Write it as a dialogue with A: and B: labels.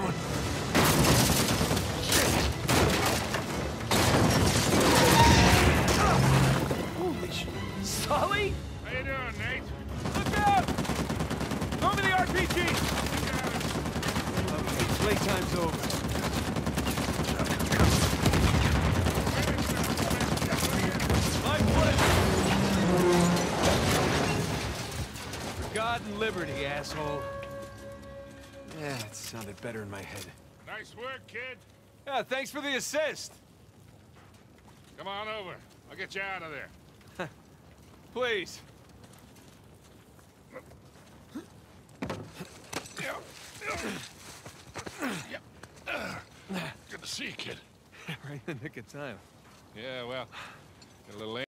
A: Holy shit. Sully?
B: How you doing, Nate?
A: Look out! Throw me the RPG! Okay, playtime's over. My pleasure! For God and liberty, asshole. Yeah, it sounded better in my head.
B: Nice work, kid.
A: Yeah, thanks for the assist.
B: Come on over. I'll get you out of there.
A: Please.
B: Good to see you, kid.
A: Right in the nick of time.
B: Yeah, well, get a little